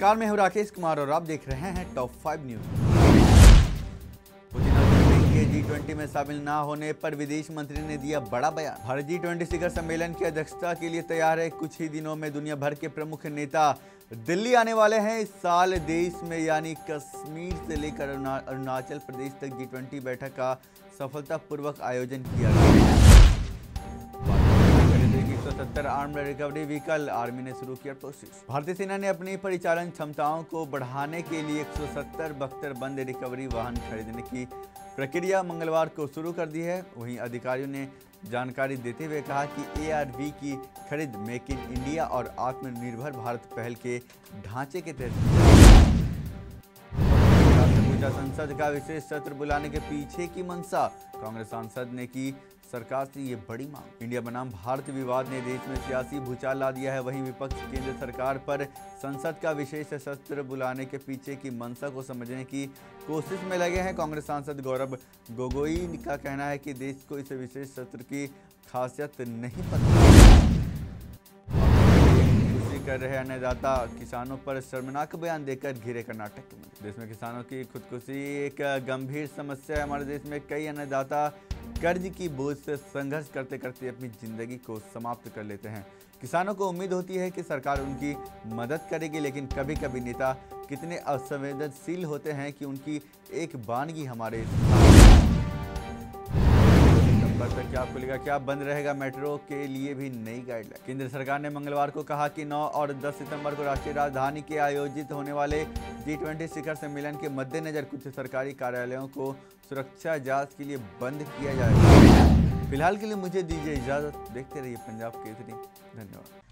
नमस्कार, मैं हूं राकेश कुमार और आप देख रहे हैं टॉप 5 न्यूज। पुतिन के G20 में शामिल न होने पर विदेश मंत्री ने दिया बड़ा बयान। भारत G20 शिखर सम्मेलन की अध्यक्षता के लिए तैयार है। कुछ ही दिनों में दुनिया भर के प्रमुख नेता दिल्ली आने वाले हैं। इस साल देश में यानी कश्मीर से लेकर अरुणाचल प्रदेश तक G20 बैठक का सफलतापूर्वक आयोजन किया गया। 170 आर्म्ड रिकवरी व्हीकल आर्मी ने शुरू किया प्रोसेस। भारतीय सेना ने अपनी परिचालन क्षमताओं को बढ़ाने के लिए 170 बख्तरबंद रिकवरी वाहन खरीदने की प्रक्रिया मंगलवार को शुरू कर दी है। वहीं अधिकारियों ने जानकारी देते हुए कहा कि ARV की खरीद मेक इन इंडिया और आत्मनिर्भर भारत पहल के ढांचे के तहत। संसद का विशेष सत्र बुलाने के पीछे की मंशा, कांग्रेस सांसद ने की सरकार से ये बड़ी मांग। इंडिया बनाम भारत विवाद ने देश में सियासी भूचाल ला दिया है। वहीं विपक्ष केंद्र सरकार पर संसद का विशेष सत्र बुलाने के पीछे की मंशा को समझने की कोशिश में लगे हैं। कांग्रेस सांसद गौरव गोगोई का कहना है कि देश को इस विशेष सत्र की खासियत नहीं पता। कर रहे अन्नदाता किसानों पर शर्मनाक बयान देकर घिरे कर्नाटक। देश में किसानों की खुदकुशी एक गंभीर समस्या है। हमारे देश में कई अन्नदाता कर्ज की बोझ से संघर्ष करते करते अपनी जिंदगी को समाप्त कर लेते हैं। किसानों को उम्मीद होती है कि सरकार उनकी मदद करेगी, लेकिन कभी कभी नेता कितने असंवेदनशील होते हैं कि उनकी एक वानगी हमारे तक क्या खुलेगा, क्या बंद रहेगा। मेट्रो के लिए भी नई गाइडलाइन। केंद्र सरकार ने मंगलवार को कहा कि 9 और 10 सितंबर को राष्ट्रीय राजधानी के आयोजित होने वाले G20 शिखर सम्मेलन के मद्देनजर कुछ सरकारी कार्यालयों को सुरक्षा जांच के लिए बंद किया जाएगा। फिलहाल के लिए मुझे दीजिए इजाजत। देखते रहिए पंजाब केसरी। धन्यवाद।